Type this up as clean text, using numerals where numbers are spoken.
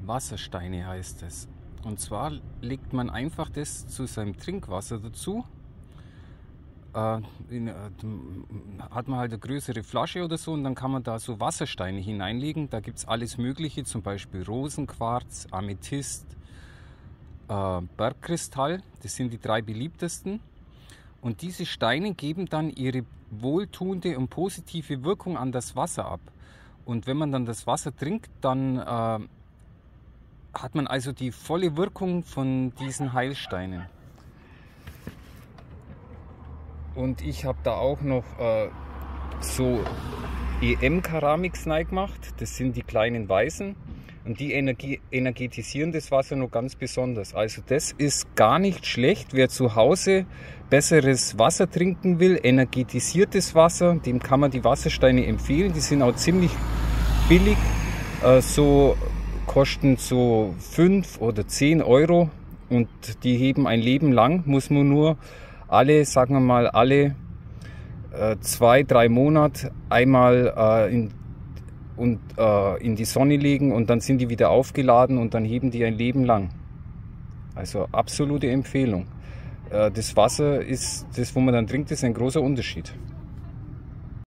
Wassersteine heißt es. Und zwar legt man einfach das zu seinem Trinkwasser dazu. Hat man halt eine größere Flasche oder so und dann kann man da so Wassersteine hineinlegen. Da gibt es alles Mögliche, zum Beispiel Rosenquarz, Amethyst, Bergkristall. Das sind die 3 beliebtesten. Und diese Steine geben dann ihre wohltuende und positive Wirkung an das Wasser ab. Und wenn man dann das Wasser trinkt, dann hat man also die volle Wirkung von diesen Heilsteinen. Und ich habe da auch noch so EM-Keramiks reingemacht. Das sind die kleinen Weißen. Und die energetisieren das Wasser noch ganz besonders. Also das ist gar nicht schlecht. Wer zu Hause besseres Wasser trinken will, energetisiertes Wasser, dem kann man die Wassersteine empfehlen. Die sind auch ziemlich billig. Kosten so 5 oder 10 Euro. Und die heben ein Leben lang. Muss man nur alle 2-3 Monate einmal in die Sonne legen und dann sind die wieder aufgeladen und dann heben die ein Leben lang. Also absolute Empfehlung. Das Wasser ist, das wo man dann trinkt, ist ein großer Unterschied.